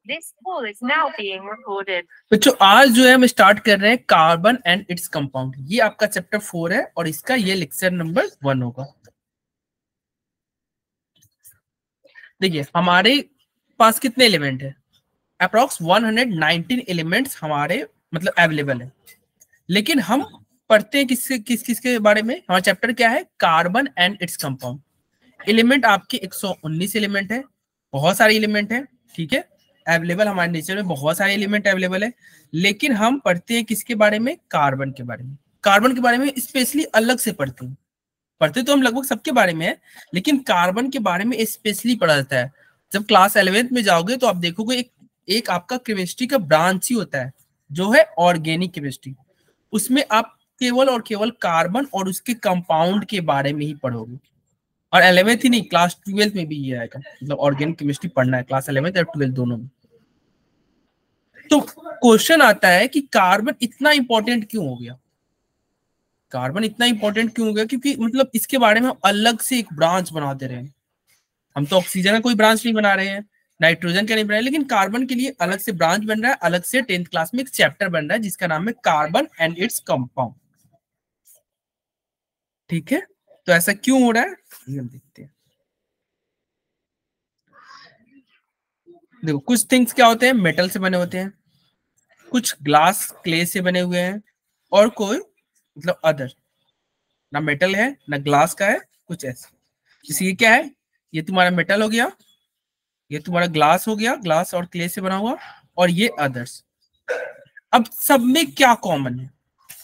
This call is now being recorded. बच्चों आज जो है हम स्टार्ट कर रहे हैं कार्बन एंड इट्स कंपाउंड। ये आपका चैप्टर 4 है और इसका ये लेक्चर नंबर 1 होगा। देखिए हमारे पास कितने एलिमेंट है, अप्रॉक्स 119 एलिमेंट्स हमारे मतलब अवेलेबल है। लेकिन हम पढ़ते हैं किसके बारे में, हमारा चैप्टर क्या है, carbon and its compound. Element आपके 119 एलिमेंट है, बहुत सारे एलिमेंट है, ठीक है, अवेलेबल हमारे नेचर में बहुत सारे एलिमेंट अवेलेबल है। लेकिन हम पढ़ते हैं किसके बारे में, कार्बन के बारे में। कार्बन के बारे में स्पेशली अलग से पढ़ते तो हम लगभग सबके बारे में है, लेकिन कार्बन के बारे में स्पेशली पढ़ा जाता है। जब क्लास 11th में जाओगे तो आप देखोगे एक आपका केमिस्ट्री का ब्रांच ही होता है जो है ऑर्गेनिक केमिस्ट्री। उसमें आप केवल और केवल कार्बन और उसके कंपाउंड के बारे में ही पढ़ोगे। और 11th ही नहीं, क्लास 12th में भी ये आएगा, मतलब ऑर्गेनिक केमिस्ट्री पढ़ना है क्लास 11th और 12th दोनों में। तो क्वेश्चन आता है कि कार्बन इतना इंपॉर्टेंट क्यों हो गया, कार्बन इतना इंपॉर्टेंट क्यों हो गया, क्योंकि मतलब इसके बारे में हम अलग से एक ब्रांच बना दे रहे हैं। हम तो ऑक्सीजन का कोई ब्रांच नहीं बना रहे हैं, नाइट्रोजन का नहीं बना रहे, लेकिन कार्बन के लिए अलग से ब्रांच बन रहा है। अलग से 10th क्लास में एक चैप्टर बन रहा है जिसका नाम है कार्बन एंड इट्स कंपाउंड। ठीक है, तो ऐसा क्यों हो रहा है ये हम देखते हैं। देखो कुछ थिंग्स क्या होते हैं, मेटल से बने होते हैं, कुछ ग्लास क्ले से बने हुए हैं, और कोई मतलब अदर, ना मेटल है ना ग्लास का है, कुछ ऐसा। जैसे ये क्या है, ये तुम्हारा मेटल हो गया, ये तुम्हारा ग्लास हो गया, ग्लास और क्ले से बना हुआ, और ये अदर्स। अब सब में क्या कॉमन है,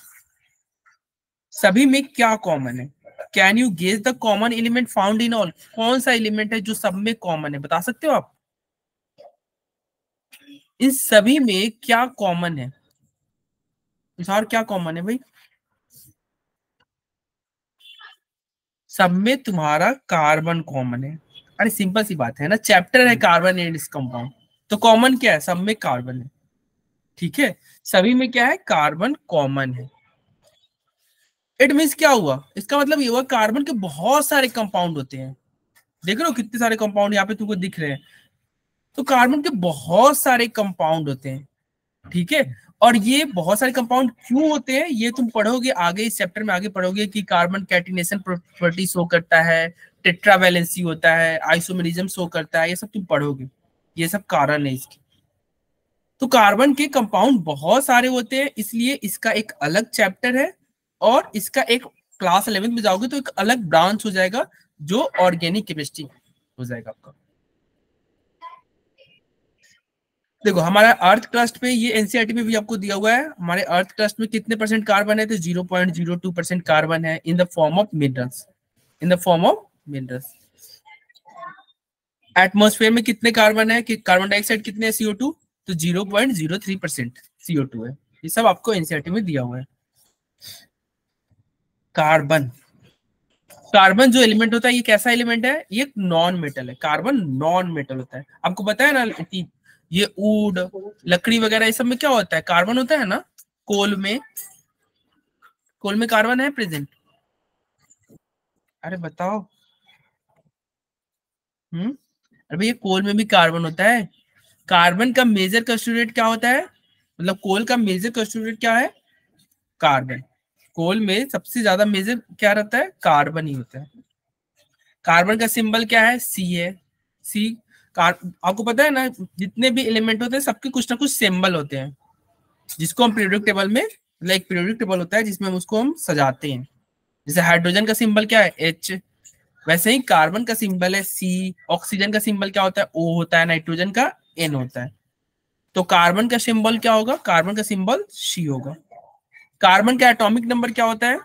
सभी में क्या कॉमन है, can you guess the common element found in all. कौन सा एलिमेंट है जो सब में कॉमन है, बता सकते हो आप। इन सभी में क्या कॉमन है, और क्या कॉमन है भाई, सब में तुम्हारा कार्बन कॉमन है। अरे सिंपल सी बात है ना, चैप्टर है कार्बन एंड इट्स कंपाउंड, तो कॉमन क्या है, सब में कार्बन है। ठीक है, सभी में क्या है, कार्बन कॉमन है। इट मीन्स क्या हुआ, इसका मतलब ये हुआ कार्बन के बहुत सारे कंपाउंड होते हैं। देख रहे हो कितने सारे कंपाउंड यहाँ पे तुमको दिख रहे हैं, तो कार्बन के बहुत सारे कंपाउंड होते हैं। ठीक है, और ये बहुत सारे कंपाउंड क्यों होते हैं ये तुम पढ़ोगे आगे, इस चैप्टर में आगे पढ़ोगे कि कार्बन कैटिनेशन प्रॉपर्टी शो करता है, टेट्रावैलेंसी होता है, आइसोमेरिज्म शो करता है, ये सब तुम पढ़ोगे, ये सब कारण है इसके। तो कार्बन के कंपाउंड बहुत सारे होते हैं, इसलिए इसका एक अलग चैप्टर है, और इसका एक क्लास 11th में जाओगे तो एक अलग ब्रांच हो जाएगा जो ऑर्गेनिक केमिस्ट्री हो जाएगा आपका। देखो हमारा अर्थ क्रस्ट पे, ये एनसीईआरटी में भी आपको दिया हुआ है, हमारे अर्थ क्रस्ट में कितने परसेंट कार्बन है, तो 0.02% कार्बन है in the form of minerals, in the form of minerals. Atmosphere में कितने कार्बन है, कि कार्बन डाइऑक्साइड कितने है, CO2, तो 0.03% CO2 है। ये सब आपको एनसीईआरटी में दिया हुआ है। कार्बन, कार्बन जो एलिमेंट होता है ये कैसा एलिमेंट है, ये नॉन मेटल है। कार्बन नॉन मेटल होता है, आपको पता है ना, ये वुड लकड़ी वगैरह ये सब में क्या होता है, कार्बन होता है ना। कोल में कार्बन है प्रेजेंट, अरे बताओ। अरे भैया कोल में भी कार्बन होता है। कार्बन का मेजर कंस्टिट्यूएंट क्या होता है, मतलब कोल का मेजर कंस्टिट्यूएंट क्या है, कार्बन। कोल में सबसे ज्यादा मेजर क्या रहता है, कार्बन ही होता है। कार्बन का सिंबल क्या है, सी है। सी आपको पता है ना, जितने भी एलिमेंट होते हैं सबके कुछ ना कुछ सिंबल होते हैं, जिसको हम पीरियोडिक टेबल में, लाइक पीरियोडिक टेबल होता है जिसमें हम उसको हम सजाते हैं। जैसे हाइड्रोजन का सिंबल क्या है, H, वैसे ही कार्बन का सिंबल है C, ऑक्सीजन का सिंबल क्या होता है, O होता है, नाइट्रोजन का N होता है। तो कार्बन का सिंबल क्या होगा, कार्बन का सिंबल C होगा। कार्बन का एटॉमिक नंबर क्या होता है,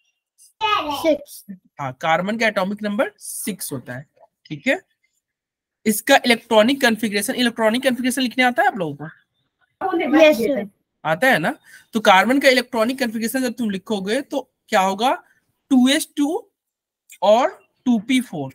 6। हाँ, कार्बन का एटॉमिक नंबर 6 होता है। ठीक है, इसका इलेक्ट्रॉनिक कन्फिग्रेशन लिखने आता है आप लोगों को, yes, आता है ना। तो कार्बन का इलेक्ट्रॉनिक कन्फिग्रेशन जब तुम लिखोगे तो क्या होगा, 2s2 और 2p4।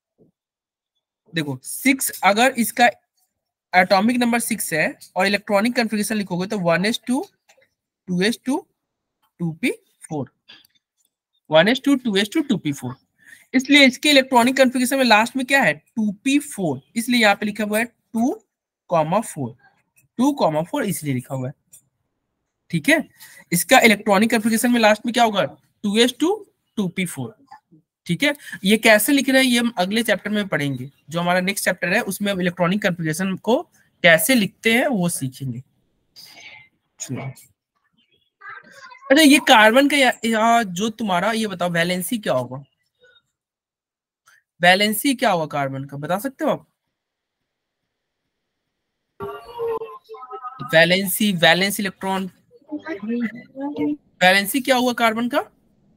देखो 6 अगर इसका एटॉमिक नंबर 6 है और इलेक्ट्रॉनिक कन्फिग्रेशन लिखोगे तो 1s2 2s2 2p4, 1s2 2s2 2p4। इसलिए इसके इलेक्ट्रॉनिक कन्फिग्रेशन में लास्ट में क्या है, 2p4, इसलिए यहाँ पे लिखा हुआ है 2 2,4, 2,4 इसलिए लिखा हुआ है। ठीक है, इसका इलेक्ट्रॉनिक कन्फिगरेशन में लास्ट में क्या होगा, 2s2 2p4। ठीक है, ये कैसे लिख रहे हैं ये हम अगले चैप्टर में पढ़ेंगे, जो हमारा नेक्स्ट चैप्टर है उसमें हम इलेक्ट्रॉनिक कन्फिगरेशन को कैसे लिखते हैं वो सीखेंगे। अच्छा, ये कार्बन का या जो तुम्हारा ये बताओ वैलेंसी क्या होगा, वैलेंसी क्या होगा कार्बन का, बता सकते हो आप? वैलेंसी, वैलेंस इलेक्ट्रॉन, वैलेंसी क्या हुआ कार्बन का?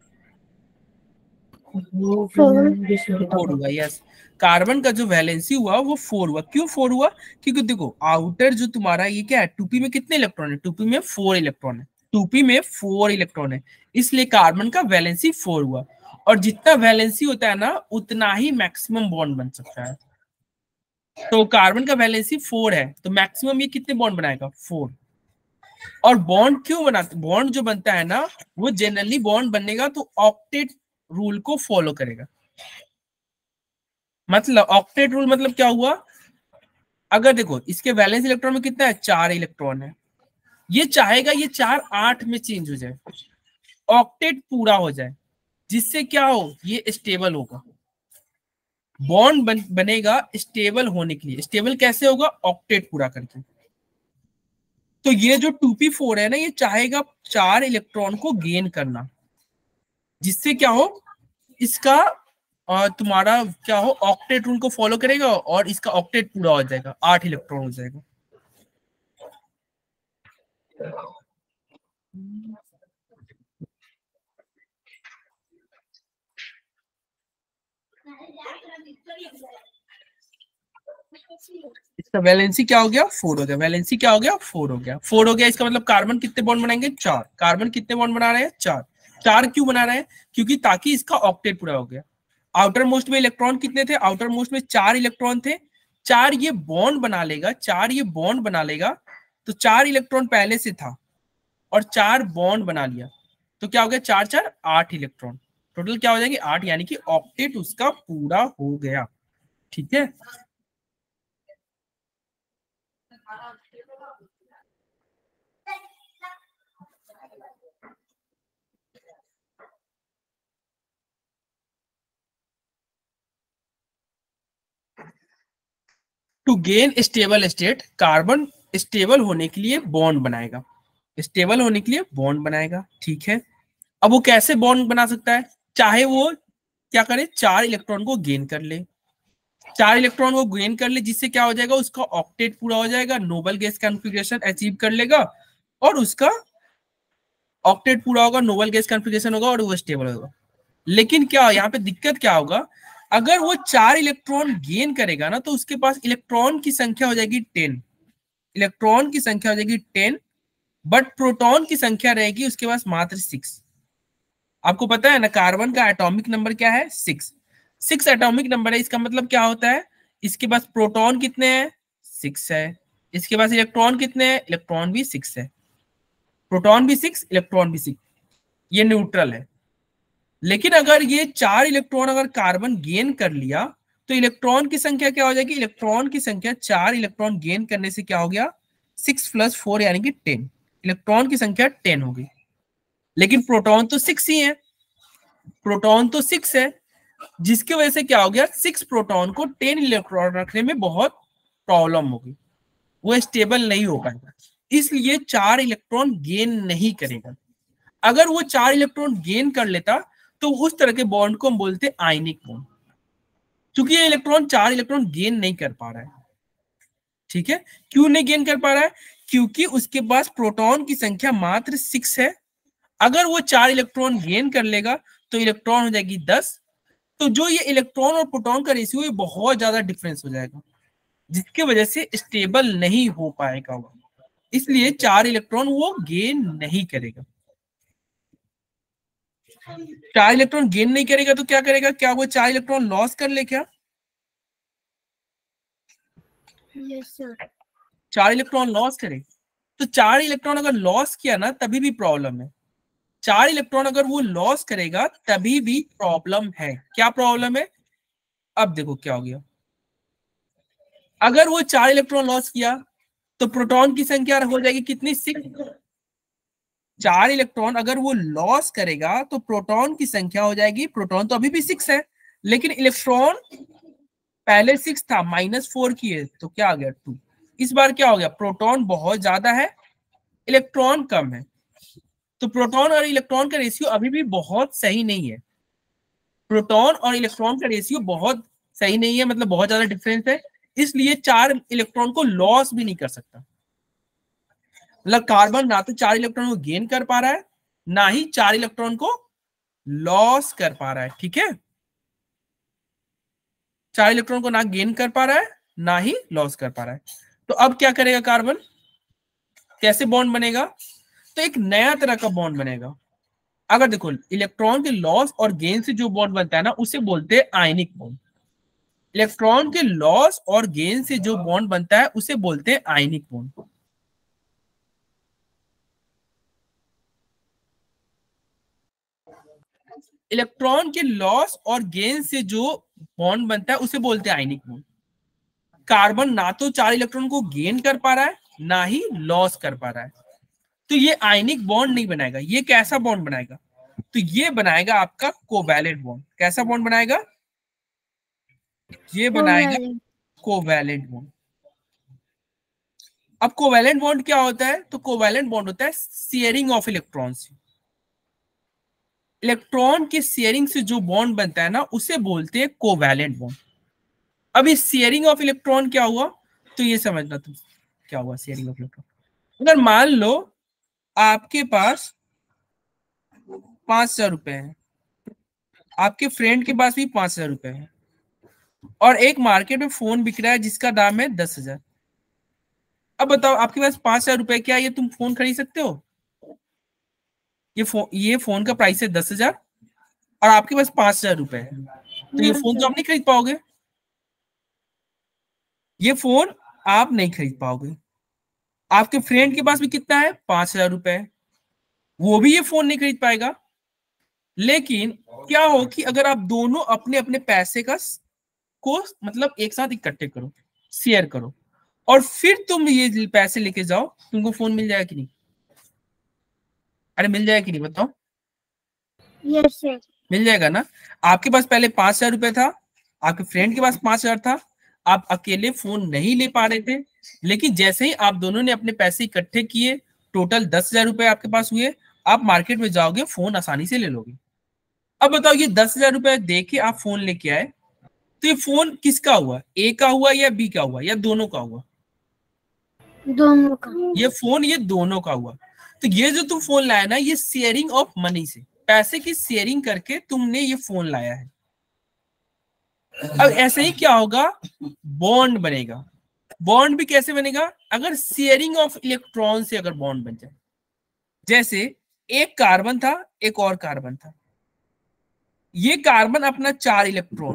4 हुआ। यस, कार्बन का जो वैलेंसी हुआ वो 4 हुआ। क्यों 4 हुआ? क्योंकि देखो आउटर जो तुम्हारा ये क्या है, 2p में कितने इलेक्ट्रॉन है, 2p में 4 इलेक्ट्रॉन है, 2p में 4 इलेक्ट्रॉन है, इसलिए कार्बन का वैलेंसी 4 हुआ। और जितना वैलेंसी होता है ना उतना ही मैक्सिमम बॉन्ड बन सकता है। तो कार्बन का वैलेंसी 4 है तो मैक्सिमम ये कितने बॉन्ड बनाएगा, 4। और बॉन्ड क्यों बनाते, बॉन्ड जो बनता है ना वो जनरली बॉन्ड बनेगा तो ऑक्टेट रूल को फॉलो करेगा। मतलब ऑक्टेट रूल मतलब क्या हुआ, अगर देखो इसके वैलेंस इलेक्ट्रॉन में कितना है, 4 इलेक्ट्रॉन है, ये चाहेगा ये 4 8 में चेंज हो जाए, ऑक्टेट पूरा हो जाए, जिससे क्या हो ये स्टेबल होगा। बॉन्ड बनेगा स्टेबल होने के लिए। स्टेबल कैसे होगा, ऑक्टेट पूरा करके। तो ये जो 2p4 है ना ये चाहेगा 4 इलेक्ट्रॉन को गेन करना, जिससे क्या हो इसका तुम्हारा क्या हो ऑक्टेट रूल को फॉलो करेगा और इसका ऑक्टेट पूरा हो जाएगा, 8 इलेक्ट्रॉन हो जाएगा। इसका वैलेंसी क्या हो गया, 4 हो गया, वैलेंसी क्या हो गया, 4 हो गया, 4 हो गया। इसका मतलब कार्बन कितने बॉन्ड बनाएंगे, 4। कार्बन कितने बॉन्ड बना रहे हैं, 4। 4 क्यों बना रहे हैं, क्योंकि ताकि इसका ऑक्टेट पूरा हो गया। आउटर मोस्ट में इलेक्ट्रॉन कितने थे, आउटर मोस्ट में 4 इलेक्ट्रॉन थे, 4 ये बॉन्ड बना लेगा, 4 ये बॉन्ड बना लेगा, तो 4 इलेक्ट्रॉन पहले से था और 4 बॉन्ड बना लिया, तो क्या हो गया, 4 4 8 इलेक्ट्रॉन, टोटल क्या हो जाएंगे 8, यानी कि ऑक्टेट उसका पूरा हो गया। ठीक है, to gain stable state, carbon stable होने के लिए बॉन्ड बनाएगा, स्टेबल होने के लिए बॉन्ड बनाएगा। ठीक है, अब वो कैसे बॉन्ड बना सकता है, चाहे वो क्या करे 4 इलेक्ट्रॉन को गेन कर ले, 4 इलेक्ट्रॉन को गेन कर ले, जिससे क्या हो जाएगा उसका ऑक्टेट पूरा हो जाएगा, नोबल गैस कॉन्फ़िगरेशन अचीव कर लेगा और उसका ऑक्टेट पूरा होगा, नोबल गैस कॉन्फ़िगरेशन होगा और वो स्टेबल होगा। लेकिन क्या यहाँ पे दिक्कत क्या होगा, अगर वो 4 इलेक्ट्रॉन गेन करेगा ना तो उसके पास इलेक्ट्रॉन की संख्या हो जाएगी 10, इलेक्ट्रॉन की संख्या हो जाएगी 10, बट प्रोटॉन की संख्या रहेगी उसके पास मात्र 6। आपको पता है ना कार्बन का एटॉमिक नंबर क्या है, 6। 6 एटॉमिक नंबर है, इसका मतलब क्या होता है, इसके पास प्रोटॉन कितने हैं, 6 है, इसके पास इलेक्ट्रॉन कितने हैं, इलेक्ट्रॉन भी 6 है, प्रोटॉन भी 6 इलेक्ट्रॉन भी 6, ये न्यूट्रल है। लेकिन अगर ये 4 इलेक्ट्रॉन अगर कार्बन गेन कर लिया तो इलेक्ट्रॉन की संख्या क्या हो जाएगी, इलेक्ट्रॉन की संख्या 4 इलेक्ट्रॉन गेन करने से क्या हो गया, 6 + 4 यानी कि 10, इलेक्ट्रॉन की संख्या 10 हो गई। लेकिन प्रोटॉन तो 6 ही है, प्रोटॉन तो 6 है, जिसकी वजह से क्या हो गया, 6 प्रोटॉन को 10 इलेक्ट्रॉन रखने में बहुत प्रॉब्लम होगी, वो स्टेबल नहीं हो पाएगा, इसलिए 4 इलेक्ट्रॉन गेन नहीं करेगा। अगर वो 4 इलेक्ट्रॉन गेन कर लेता तो उस तरह के बॉन्ड को हम बोलते आयनिक बॉन्ड, क्योंकि ये इलेक्ट्रॉन 4 इलेक्ट्रॉन गेन नहीं कर पा रहा है। ठीक है, क्यों नहीं गेन कर पा रहा है, क्योंकि उसके पास प्रोटॉन की संख्या मात्र 6 है। अगर वो 4 इलेक्ट्रॉन गेन कर लेगा तो इलेक्ट्रॉन हो जाएगी 10, तो जो ये इलेक्ट्रॉन और प्रोटॉन का रेशियो है बहुत ज्यादा डिफरेंस हो जाएगा, जिसकी वजह से स्टेबल नहीं हो पाएगा वो, इसलिए 4 इलेक्ट्रॉन वो गेन नहीं करेगा। 4 इलेक्ट्रॉन गेन नहीं करेगा तो क्या करेगा, क्या वो 4 इलेक्ट्रॉन लॉस कर ले क्या, 4 इलेक्ट्रॉन लॉस करे, तो 4 इलेक्ट्रॉन अगर लॉस किया ना तभी भी प्रॉब्लम है, 4 इलेक्ट्रॉन अगर वो लॉस करेगा तभी भी प्रॉब्लम है। क्या प्रॉब्लम है, अब देखो क्या हो गया, अगर वो 4 इलेक्ट्रॉन लॉस किया तो प्रोटॉन की संख्या हो जाएगी कितनी, 6। 4 इलेक्ट्रॉन अगर वो लॉस करेगा तो प्रोटॉन की संख्या हो जाएगी, प्रोटॉन तो अभी भी 6 है, लेकिन इलेक्ट्रॉन पहले 6 था, -4 किए तो क्या आ गया 2। इस बार क्या हो गया, प्रोटॉन बहुत ज्यादा है, इलेक्ट्रॉन कम है। तो प्रोटॉन और इलेक्ट्रॉन का रेशियो अभी भी बहुत सही नहीं है। प्रोटॉन और इलेक्ट्रॉन का रेशियो बहुत सही नहीं है, मतलब बहुत ज्यादा डिफरेंस है, इसलिए 4 इलेक्ट्रॉन को लॉस भी नहीं कर सकता। मतलब कार्बन ना तो 4 इलेक्ट्रॉन को गेन कर पा रहा है, ना ही 4 इलेक्ट्रॉन को लॉस कर पा रहा है। ठीक है, 4 इलेक्ट्रॉन को ना गेन कर पा रहा है, ना ही लॉस कर पा रहा है। तो अब क्या करेगा कार्बन, कैसे बॉन्ड बनेगा, तो एक नया तरह का बॉन्ड बनेगा। अगर देखो इलेक्ट्रॉन के लॉस और गेन से जो बॉन्ड बनता है ना, उसे बोलते हैं आयनिक बॉन्ड। इलेक्ट्रॉन के लॉस और गेन से जो बॉन्ड बनता है उसे बोलते हैं आयनिक बॉन्ड। इलेक्ट्रॉन के लॉस और गेन से जो बॉन्ड बनता है उसे बोलते हैं आयनिक बॉन्ड। कार्बन ना तो 4 इलेक्ट्रॉन को गेन कर पा रहा है, ना ही लॉस कर पा रहा है, तो ये आयनिक बॉन्ड नहीं बनाएगा। ये कैसा बॉन्ड बनाएगा, तो ये बनाएगा आपका कोवैलेंट बॉन्ड। कैसा बॉन्ड बनाएगा, ये बनाएगा कोवैलेंट बॉन्ड। अब कोवैलेंट बॉन्ड क्या होता है, तो कोवैलेंट बॉन्ड होता है शेयरिंग ऑफ इलेक्ट्रॉन्स। इलेक्ट्रॉन के शेयरिंग से जो बॉन्ड बनता है ना, उसे बोलते हैं कोवैलेंट बॉन्ड। अब इस शेयरिंग ऑफ इलेक्ट्रॉन क्या हुआ, तो ये समझना तुम क्या हुआ शेयरिंग ऑफ इलेक्ट्रॉन। अगर मान लो आपके पास 5,000 रुपए है, आपके फ्रेंड के पास भी 5,000 रुपए है, और एक मार्केट में फोन बिक रहा है जिसका दाम है 10,000। अब बताओ आपके पास 5,000 रुपए, क्या ये तुम फोन खरीद सकते हो? ये फोन का प्राइस है 10,000 और आपके पास 5,000 रुपए है, तो ये फोन तो आप नहीं खरीद पाओगे। ये फोन आप नहीं खरीद पाओगे। आपके फ्रेंड के पास भी कितना है, 5,000 रुपए, वो भी ये फोन नहीं खरीद पाएगा। लेकिन क्या हो कि अगर आप दोनों अपने अपने पैसे को मतलब एक साथ इकट्ठे करो, शेयर करो, और फिर तुम ये पैसे लेके जाओ, तुमको फोन मिल जाएगा कि नहीं? अरे मिल जाएगा कि नहीं बताओ? Yes sir. मिल जाएगा ना। आपके पास पहले 5,000 रुपए था, आपके फ्रेंड के पास 5,000 था, आप अकेले फोन नहीं ले पा रहे थे, लेकिन जैसे ही आप दोनों ने अपने पैसे इकट्ठे किए, टोटल 10,000 रुपए आपके पास हुए, आप मार्केट में जाओगे, फोन आसानी से ले लोगे। अब बताओ ये 10,000 रुपए दे के आप फोन लेके आए, तो ये फोन किसका हुआ, ए का हुआ या बी का हुआ या दोनों का हुआ? दोनों का। ये फोन ये दोनों का हुआ। तो ये जो तुम फोन लाया ना, ये शेयरिंग ऑफ मनी से, पैसे की शेयरिंग करके तुमने ये फोन लाया है। अब ऐसे ही क्या होगा, बॉन्ड बनेगा। बॉन्ड भी कैसे बनेगा, अगर शेयरिंग ऑफ इलेक्ट्रॉन से अगर बॉन्ड बन जाए। जैसे एक कार्बन था, एक और कार्बन था, ये कार्बन अपना 4 इलेक्ट्रॉन,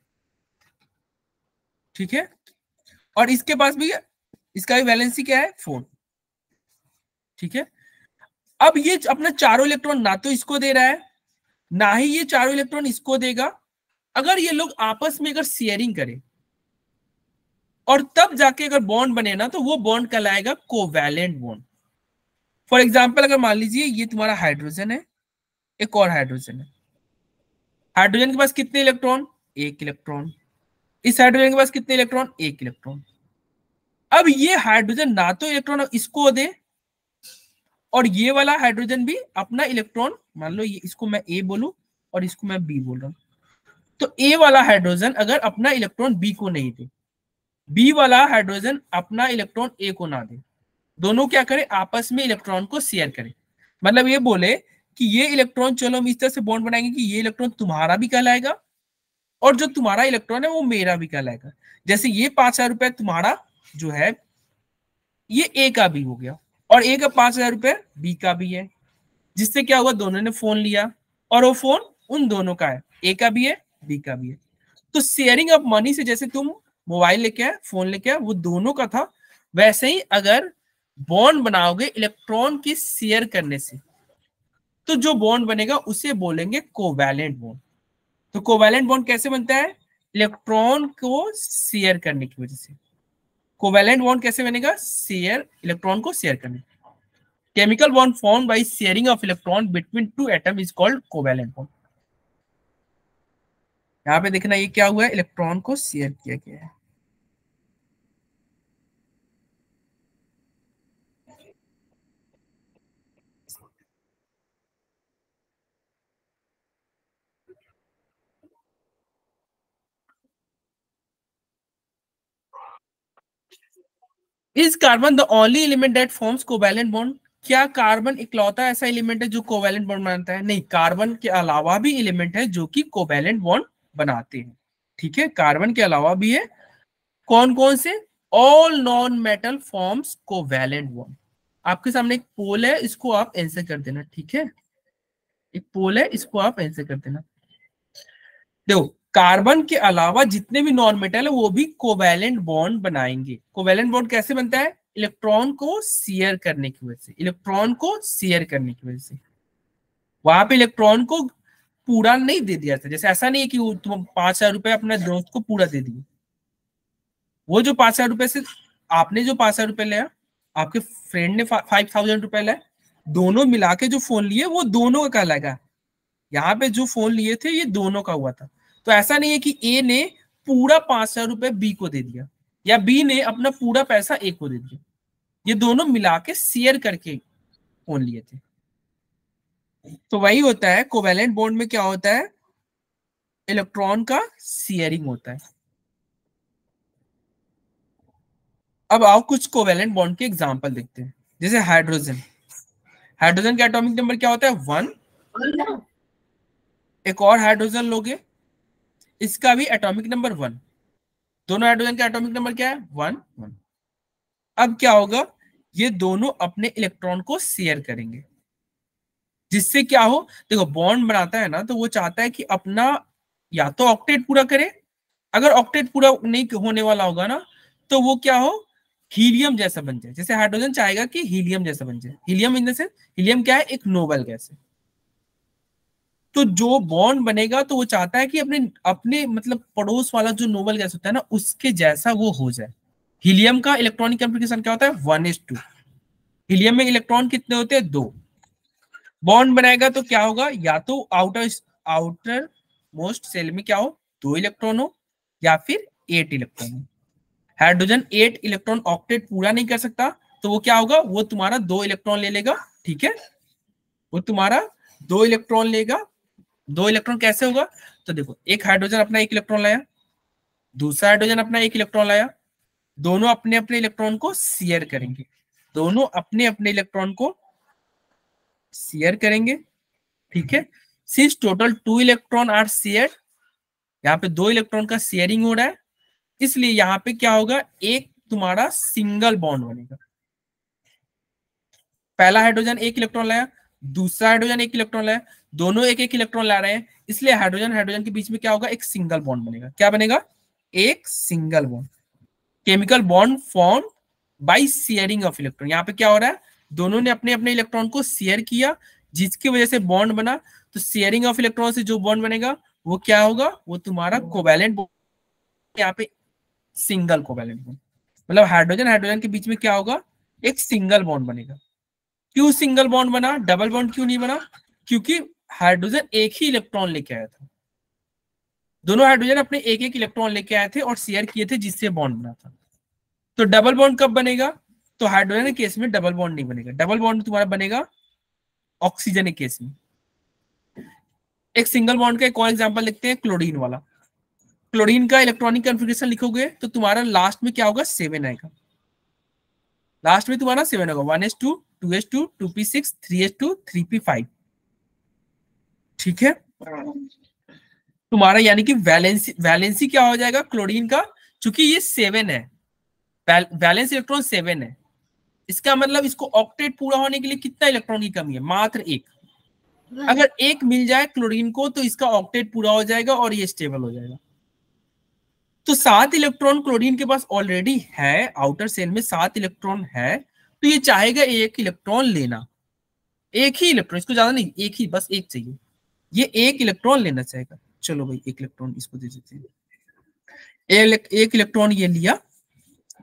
ठीक है, और इसके पास भी, इसका भी वैलेंसी क्या है, 4, ठीक है। अब ये अपना चारों इलेक्ट्रॉन ना तो इसको दे रहा है, ना ही ये चारों इलेक्ट्रॉन इसको देगा। अगर ये लोग आपस में अगर शेयरिंग करें और तब जाके अगर बॉन्ड बने ना, तो वो बॉन्ड कहलाएगा कोवैलेंट बॉन्ड। फॉर एग्जाम्पल अगर मान लीजिए ये तुम्हारा हाइड्रोजन है, एक और हाइड्रोजन है, हाइड्रोजन के पास कितने इलेक्ट्रॉन, 1 इलेक्ट्रॉन, इस हाइड्रोजन के पास कितने इलेक्ट्रॉन, 1 इलेक्ट्रॉन। अब ये हाइड्रोजन ना तो इलेक्ट्रॉन इसको दे, और ये वाला हाइड्रोजन भी अपना इलेक्ट्रॉन, मान लो ये इसको मैं ए बोलूं और इसको मैं बी बोल रहा हूं, तो ए वाला हाइड्रोजन अगर अपना इलेक्ट्रॉन बी को नहीं दे, बी वाला हाइड्रोजन अपना इलेक्ट्रॉन ए को ना दे, दोनों क्या करें, आपस में इलेक्ट्रॉन को शेयर करें। मतलब ये बोले कि ये इलेक्ट्रॉन, चलो हम इस तरह से बॉन्ड बनाएंगे कि ये इलेक्ट्रॉन तुम्हारा भी कहलाएगा और जो तुम्हारा इलेक्ट्रॉन है वो मेरा भी कहलाएगा। जैसे ये 5,000 रुपए तुम्हारा जो है, ये ए का भी हो गया, और ए का 5,000 रुपए बी का भी है, जिससे क्या हुआ, दोनों ने फोन लिया और वो फोन उन दोनों का है, ए का भी है बी का भी है। तो शेयरिंग ऑफ मनी से जैसे तुम मोबाइल लेके आए, फोन लेके आए, वो दोनों का था, वैसे ही अगर बॉन्ड बनाओगे इलेक्ट्रॉन की शेयर करने से, तो जो बॉन्ड बनेगा उसे बोलेंगे कोवैलेंट बॉन्ड। तो कोवैलेंट बॉन्ड कैसे बनता है, इलेक्ट्रॉन को शेयर करने की वजह से। कोवैलेंट बॉन्ड कैसे बनेगा? शेयर, इलेक्ट्रॉन को शेयर करने। Chemical bond form by sharing of electron between two atom is called covalent bond. यहाँ पे देखना ये क्या हुआ है, इलेक्ट्रॉन को शेयर किया गया है। Is carbon the only element that forms covalent bond? क्या कार्बन इकलौता ऐसा एलिमेंट है जो कोवैलेंट बॉन्ड बनाता है? नहीं, कार्बन के अलावा भी एलिमेंट है जो कि कोवैलेंट बॉन्ड बनाते हैं। ठीक है, कार्बन के अलावा भी है। कौन कौन से? All non metal forms covalent bond. आपके सामने एक पोल है, इसको आप आंसर कर देना। ठीक है, एक पोल है, इसको आप आंसर कर देना। देखो, कार्बन के अलावा जितने भी नॉन मेटल है वो भी कोवैलेंट बॉन्ड बनाएंगे। कोवैलेंट बॉन्ड कैसे बनता है? इलेक्ट्रॉन को शेयर करने की वजह से। इलेक्ट्रॉन को शेयर करने की वजह से वहां पे इलेक्ट्रॉन को पूरा नहीं दे दिया था। जैसे ऐसा नहीं है कि तुम 5,000 रुपए अपने दोस्त को पूरा दे दिए। वो जो 5,000 रुपए से आपने जो 5,000 रुपए लिया, आपके फ्रेंड ने 5,000 रुपए लिया, दोनों मिला के जो फोन लिए वो दोनों का कहलाएगा। यहाँ पे जो फोन लिए थे ये दोनों का हुआ था। तो ऐसा नहीं है कि ए ने पूरा 5,000 रुपए बी को दे दिया या बी ने अपना पूरा पैसा ए को दे दिया। ये दोनों मिला के शेयर करके फोन लिए थे। तो वही होता है कोवैलेंट बॉन्ड में। क्या होता है? इलेक्ट्रॉन का शेयरिंग होता है। अब आओ कुछ कोवैलेंट बॉन्ड के एग्जांपल देखते हैं। जैसे हाइड्रोजन। हाइड्रोजन का एटॉमिक नंबर क्या होता है? 1। एक और हाइड्रोजन लोगे, इसका भी एटॉमिक नंबर 1। दोनों हाइड्रोजन का एटॉमिक नंबर क्या है? 1 1। अब क्या होगा? ये दोनों अपने इलेक्ट्रॉन को शेयर करेंगे, जिससे क्या हो? देखो, बॉन्ड बनाता है ना, तो वो चाहता है कि अपना या तो ऑक्टेट पूरा करे। अगर ऑक्टेट पूरा नहीं होने वाला होगा ना, तो वो क्या हो? हीलियम जैसा बन जाए। जैसे हाइड्रोजन चाहेगा कि हीलियम जैसा बन जाए। Helium in the sense, helium क्या है? एक नोबल गैस है। तो जो बॉन्ड बनेगा तो वो चाहता है कि अपने अपने मतलब पड़ोस वाला जो नोबल गैस होता है ना, उसके जैसा वो हो जाए। हीलियम का इलेक्ट्रॉनिक कॉन्फ़िगरेशन क्या होता है? 1:2। हीलियम में इलेक्ट्रॉन कितने होते हैं? 2। बॉन्ड बनाएगा तो क्या होगा? या तो आउटर आउटर मोस्ट सेल में क्या हो? 2 इलेक्ट्रॉन हो, या फिर 8 इलेक्ट्रॉन हो। हाइड्रोजन 8 इलेक्ट्रॉन ऑक्टेट पूरा नहीं कर सकता, तो वो क्या होगा? वो तुम्हारा 2 इलेक्ट्रॉन ले लेगा। ठीक है, वो तुम्हारा 2 इलेक्ट्रॉन लेगा। 2 इलेक्ट्रॉन कैसे होगा? तो देखो, एक हाइड्रोजन अपना 1 इलेक्ट्रॉन लाया, दूसरा हाइड्रोजन अपना 1 इलेक्ट्रॉन लाया, दोनों अपने अपने इलेक्ट्रॉन को शेयर करेंगे। दोनों अपने अपने इलेक्ट्रॉन को शेयर करेंगे। ठीक है, since total 2 electron are share, यहाँ पे 2 इलेक्ट्रॉन का शेयरिंग हो रहा है, इसलिए यहाँ पे क्या होगा? एक तुम्हारा सिंगल बॉन्ड बनेगा। पहला हाइड्रोजन 1 इलेक्ट्रॉन लाया, दूसरा हाइड्रोजन 1 इलेक्ट्रॉन लाया, दोनों एक एक इलेक्ट्रॉन ला रहे हैं, इसलिए हाइड्रोजन हाइड्रोजन के बीच में क्या होगा? एक सिंगल बॉन्ड बनेगा। क्या बनेगा? एक single bond. Chemical bond form by sharing of electron. यहाँ पे क्या हो रहा है? दोनों ने अपने अपने इलेक्ट्रॉन को शेयर किया, जिसकी वजह से बॉन्ड बना। तो शेयरिंग ऑफ इलेक्ट्रॉन से जो बॉन्ड बनेगा वो क्या होगा? वो तुम्हारा कोवैलेंट बॉन्ड। यहाँ पे सिंगल कोवैलेंट बॉन्ड, मतलब हाइड्रोजन हाइड्रोजन के बीच में क्या होगा? एक सिंगल बॉन्ड बनेगा। क्यों सिंगल बॉन्ड बना? डबल बॉन्ड क्यों नहीं बना? क्योंकि हाइड्रोजन एक ही इलेक्ट्रॉन लेके आया था। दोनों हाइड्रोजन अपने एक एक इलेक्ट्रॉन लेके आए थे और शेयर किए थे, जिससे बॉन्ड बना था। तो डबल बॉन्ड कब बनेगा? तो हाइड्रोजन के केस में डबल बॉन्ड नहीं बनेगा। डबल बॉन्ड तुम्हारा बनेगा ऑक्सीजन के केस में। एक सिंगल बॉन्ड का एक और एग्जांपल लिखते हैं, क्लोरीन वाला। क्लोरीन का इलेक्ट्रॉनिक कॉन्फ़िगरेशन लिखोगे तो तुम्हारा लास्ट में क्या होगा? 7 आएगा। लास्ट में तुम्हारा 7 होगा। 1s2 2s2 2p6 3s2 3p5। ठीक है, तुम्हारा यानी कि वैलेंसी वैलेंसी क्या हो जाएगा क्लोरीन का? चूंकि ये 7 है, वैलेंस इलेक्ट्रॉन 7 है, इसका मतलब इसको ऑक्टेट पूरा होने के लिए कितना इलेक्ट्रॉन की कमी है? मात्र 1। अगर 1 मिल जाए क्लोरीन को तो इसका ऑक्टेट पूरा हो जाएगा और ये स्टेबल हो जाएगा। तो 7 इलेक्ट्रॉन क्लोरीन के पास ऑलरेडी है, आउटर सेल में 7 इलेक्ट्रॉन है, तो ये चाहेगा 1 इलेक्ट्रॉन लेना। एक ही इलेक्ट्रॉन, इसको ज्यादा नहीं, एक ही, बस एक चाहिए। ये 1 इलेक्ट्रॉन लेना चाहेगा। चलो भाई 1 इलेक्ट्रॉन इसको दे देते हैं। एक इलेक्ट्रॉन ये लिया,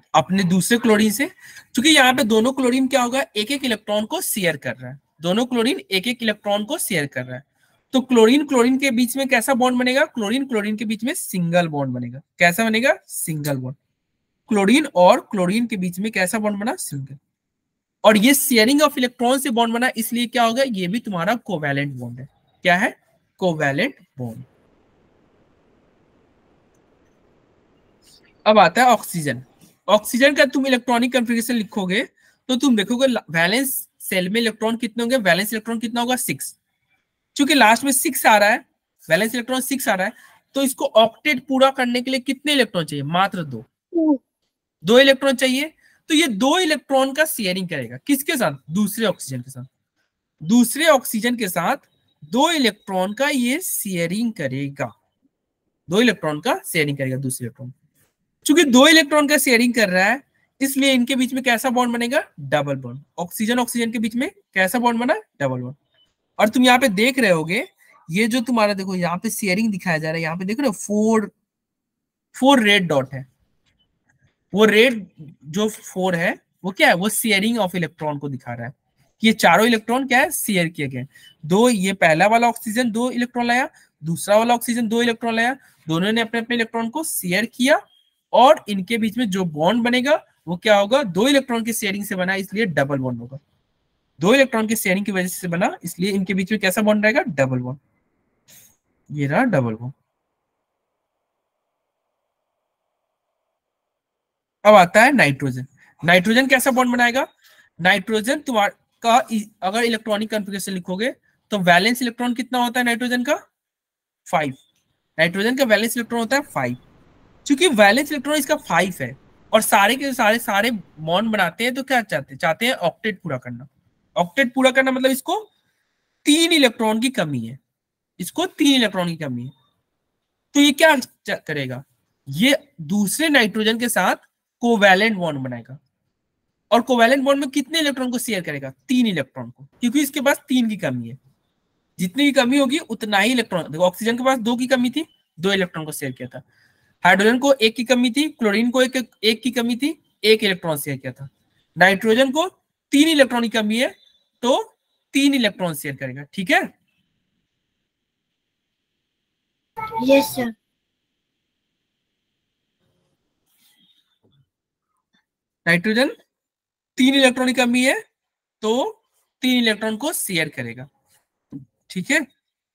अपने दूसरे क्लोरीन से, क्योंकि यहाँ पे दोनों क्लोरीन क्या होगा, एक एक इलेक्ट्रॉन को शेयर कर रहा है, दोनों क्लोरीन एक एक इलेक्ट्रॉन को शेयर कर रहा है। तो क्लोरीन क्लोरीन के बीच में कैसा बॉन्ड बनेगा, क्लोरीन क्लोरीन के बीच में सिंगल बॉन्ड बनेगा। कैसा बनेगा, सिंगल बॉन्ड। क्लोरीन और क्लोरीन के बीच में कैसा बॉन्ड बना, सिंगल। और ये शेयरिंग ऑफ इलेक्ट्रॉन से बॉन्ड बना, इसलिए क्या होगा, ये भी तुम्हारा कोवैलेंट बॉन्ड है। क्या है, कोवैलेंट बॉन्ड। अब आता है ऑक्सीजन। ऑक्सीजन का तुम इलेक्ट्रॉनिक कॉन्फ़िगरेशन लिखोगे तो तुम देखोगे वैलेंस सेल में इलेक्ट्रॉन कितने होंगे, वैलेंस इलेक्ट्रॉन कितना होगा, 6। क्योंकि लास्ट में 6 आ रहा है, वैलेंस इलेक्ट्रॉन 6 आ रहा है, तो इसको ऑक्टेट पूरा करने के लिए कितने इलेक्ट्रॉन चाहिए, मात्र 2। 2 इलेक्ट्रॉन चाहिए। तो ये 2 इलेक्ट्रॉन का शेयरिंग करेगा, किसके साथ, दूसरे ऑक्सीजन के साथ। दूसरे ऑक्सीजन के साथ 2 इलेक्ट्रॉन का ये शेयरिंग करेगा, 2 इलेक्ट्रॉन का शेयरिंग करेगा दूसरे इलेक्ट्रॉन। चूंकि 2 इलेक्ट्रॉन का शेयरिंग कर रहा है, इसलिए इनके बीच में कैसा बॉन्ड बनेगा, डबल बॉन्ड। ऑक्सीजन ऑक्सीजन के बीच में कैसा बॉन्ड बना, डबल बॉन्ड। और तुम यहाँ पे देख रहे होगे, ये जो तुम्हारा देखो यहाँ पे शेयरिंग दिखाया जा रहा है, यहाँ पे देख रहे हो 4 रेड डॉट है। वो रेड जो 4 है वो क्या है, वो शेयरिंग ऑफ इलेक्ट्रॉन को दिखा रहा है कि ये चारों इलेक्ट्रॉन क्या है, शेयर किए गए। दो, ये पहला वाला ऑक्सीजन 2 इलेक्ट्रॉन लाया, दूसरा वाला ऑक्सीजन 2 इलेक्ट्रॉन लाया, दोनों ने अपने अपने इलेक्ट्रॉन को शेयर किया, और इनके बीच में जो बॉन्ड बनेगा वो क्या होगा, 2 इलेक्ट्रॉन की शेयरिंग से बना, इसलिए डबल बॉन्ड होगा। 2 इलेक्ट्रॉन की शेयरिंग की वजह से बना, इसलिए इनके बीच में कैसा बॉन्ड रहेगा, डबल बॉन्ड। ये रहा डबल बॉन्ड। अब आता है नाइट्रोजन। नाइट्रोजन कैसा बॉन्ड बनाएगा, नाइट्रोजन तुम्हारा का अगर इलेक्ट्रॉनिक कॉन्फ़िगरेशन लिखोगे तो वैलेंस इलेक्ट्रॉन कितना होता है नाइट्रोजन का, 5। नाइट्रोजन का वैलेंस इलेक्ट्रॉन होता है 5। क्योंकि वैलेंस इलेक्ट्रॉन इसका 5 है, और सारे के सारे सारे बॉन्ड बनाते हैं, तो क्या चाहते हैं ऑक्टेट पूरा करना। ऑक्टेट पूरा करना मतलब इसको 3 इलेक्ट्रॉन की कमी है, इसको 3 इलेक्ट्रॉन की कमी है। तो ये क्या करेगा, ये दूसरे नाइट्रोजन के साथ कोवैलेंट बॉन्ड बनाएगा। और कोवैलेंट बॉन्ड में कितने इलेक्ट्रॉन को शेयर करेगा, 3 इलेक्ट्रॉन को, क्योंकि इसके पास 3 की कमी है। जितनी की कमी होगी उतना ही इलेक्ट्रॉन, देखो ऑक्सीजन के पास 2 की कमी थी, 2 इलेक्ट्रॉन को शेयर किया था। हाइड्रोजन को 1 की कमी थी, क्लोरीन को एक की कमी थी, 1 इलेक्ट्रॉन शेयर किया था। नाइट्रोजन को 3 इलेक्ट्रॉन की कमी है, तो 3 इलेक्ट्रॉन शेयर करेगा। ठीक है, यस सर। नाइट्रोजन 3 इलेक्ट्रॉन की कमी है, तो 3 इलेक्ट्रॉन को शेयर करेगा। ठीक है,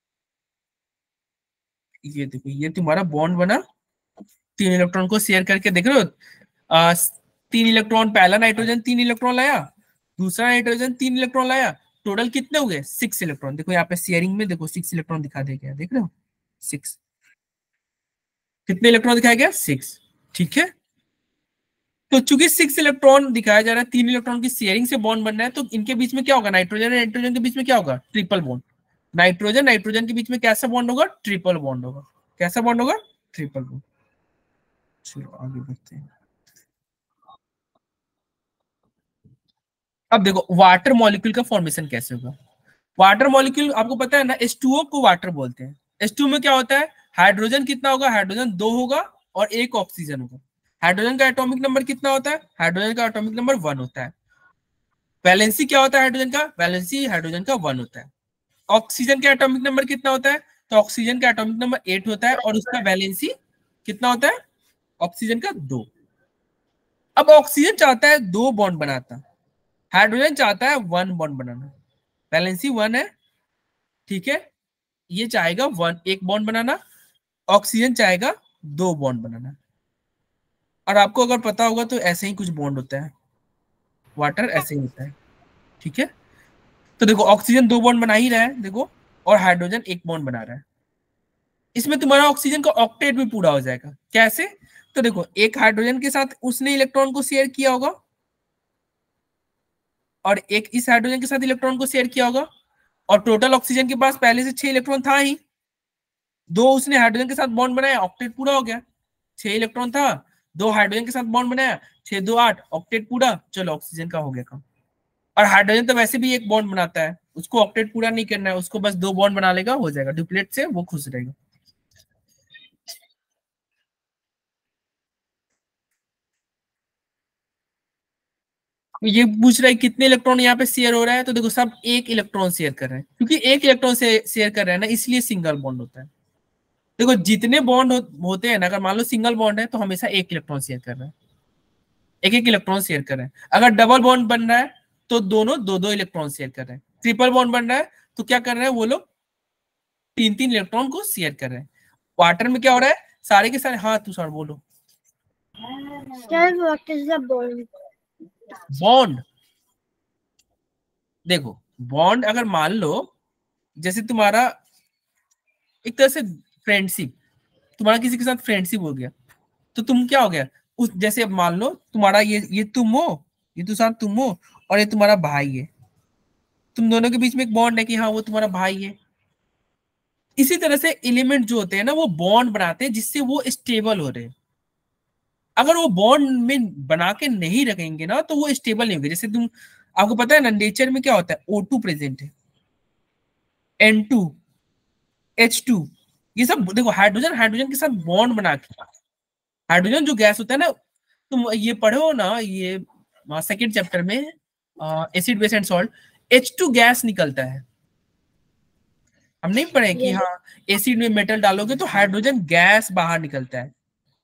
ये देखो ये तुम्हारा बॉन्ड बना, 3 इलेक्ट्रॉन को शेयर करके, देख रहे हो 3 इलेक्ट्रॉन, पहला नाइट्रोजन 3 इलेक्ट्रॉन लाया, दूसरा नाइट्रोजन 3 इलेक्ट्रॉन लाया, टोटल कितने हो गए, 6 इलेक्ट्रॉन। देखो यहाँ पे शेयरिंग में देखो 6 इलेक्ट्रॉन दिखा दे गया, देख रहे हो 6, कितने इलेक्ट्रॉन दिखाया गया, 6। ठीक है, तो चूंकि 6 इलेक्ट्रॉन दिखाया जा रहा है, 3 इलेक्ट्रॉन की शेयरिंग से बॉन्ड बन रहा है, तो इनके बीच में क्या होगा, नाइट्रोजन और नाइट्रोजन के बीच में क्या होगा, ट्रिपल बॉन्ड। नाइट्रोजन नाइट्रोजन के बीच में कैसा बॉन्ड होगा, ट्रिपल बॉन्ड होगा। कैसा बॉन्ड होगा, ट्रिपल बॉन्ड। चलो आगे बढ़ते हैं। अब देखो वाटर मॉलिक्यूल का फॉर्मेशन कैसे होगा। वाटर मॉलिक्यूल आपको पता है ना, H2O को वाटर बोलते हैं। H2O में क्या होता है, हाइड्रोजन कितना होगा, हाइड्रोजन 2 होगा और 1 ऑक्सीजन होगा। हाइड्रोजन का एटॉमिक नंबर कितना होता है, हाइड्रोजन का एटॉमिक नंबर 1 होता है। वैलेंसी क्या होता है हाइड्रोजन का, वैलेंसी हाइड्रोजन का 1 होता है। ऑक्सीजन का एटॉमिक नंबर कितना होता है, तो ऑक्सीजन का एटॉमिक नंबर 8 होता है, और उसका वैलेंसी कितना होता है, ऑक्सीजन का 2। अब ऑक्सीजन चाहता है 2 बॉन्ड बनाता, हाइड्रोजन चाहता है 1 बॉन्ड बनाना। वैलेंसी 1 है, ठीक है, ये चाहेगा 1 बॉन्ड बनाना, ऑक्सीजन चाहेगा 2 बॉन्ड बनाना। और आपको अगर पता होगा तो ऐसे ही कुछ बॉन्ड होता है, वाटर ऐसे ही होता है। ठीक है, तो देखो ऑक्सीजन 2 बॉन्ड बना ही रहा है देखो, और हाइड्रोजन 1 बॉन्ड बना रहा है। इसमें तुम्हारा ऑक्सीजन का ऑक्टेट भी पूरा हो जाएगा। कैसे, तो देखो एक हाइड्रोजन के साथ उसने इलेक्ट्रॉन को शेयर किया होगा, और एक इस हाइड्रोजन के साथ इलेक्ट्रॉन को शेयर किया होगा, और टोटल ऑक्सीजन के पास पहले से 6 इलेक्ट्रॉन था ही, 2 उसने हाइड्रोजन के साथ बॉन्ड बनाया, ऑक्टेट पूरा हो गया। 6 इलेक्ट्रॉन था, 2 हाइड्रोजन के साथ बॉन्ड बनाया, 6 2 8, ऑक्टेट पूरा, चलो ऑक्सीजन का हो गया काम। और हाइड्रोजन तो वैसे भी 1 बॉन्ड बनाता है, उसको ऑक्टेट पूरा नहीं करना है, उसको बस 2 बॉन्ड बना लेगा, हो जाएगा, डुप्लेट से वो खुश रहेगा। ये पूछ रहा है कितने इलेक्ट्रॉन यहाँ पे शेयर हो रहा है, तो देखो सब एक इलेक्ट्रॉन शेयर कर रहे हैं, क्योंकि एक इलेक्ट्रॉन से शेयर कर रहे हैं ना, इसलिए सिंगल बॉन्ड होता है। देखो जितने बॉन्ड होते हैं ना, अगर मान लो सिंगल बॉन्ड है तो हमेशा एक इलेक्ट्रॉन शेयर कर रहे हैं, एक एक इलेक्ट्रॉन शेयर कर रहे हैं। अगर डबल बॉन्ड बन रहा है तो दोनों दो दो इलेक्ट्रॉन शेयर कर रहे हैं। ट्रिपल बॉन्ड बन रहा है तो क्या कर रहे हैं वो लोग, तीन तीन इलेक्ट्रॉन को शेयर कर रहे हैं। वाटर में क्या हो रहा है, सारे के सारे, हाँ तू सर बोलो। Sir what is the bond? Bond देखो, बॉन्ड अगर मान लो जैसे तुम्हारा एक तरह से फ्रेंडशिप, तुम्हारा किसी के साथ फ्रेंडशिप हो गया, तो तुम क्या हो गया उस, जैसे अब मान लो तुम्हारा ये तुम हो, ये तो साथ तुम हो, और ये तुम्हारा भाई है, तुम दोनों के बीच में एक बॉन्ड है कि हाँ वो तुम्हारा भाई है। इसी तरह से एलिमेंट जो होते हैं ना, वो बॉन्ड बनाते हैं जिससे वो स्टेबल हो रहे हैं। अगर वो बॉन्ड में बना के नहीं रखेंगे ना तो वो स्टेबल नहीं होंगे। जैसे तुम, आपको पता है ना नेचर में क्या होता है, O2 प्रेजेंट है, N2, H2, ये सब देखो हाइड्रोजन हाइड्रोजन के साथ बॉन्ड बना के, हाइड्रोजन जो गैस होता है ना, तुम ये पढ़ो ना, ये सेकेंड चैप्टर में acid base and salt, H2 gas निकलता है। हम नहीं पढ़े कि हाँ एसिड में मेटल डालोगे तो हाइड्रोजन गैस बाहर निकलता है।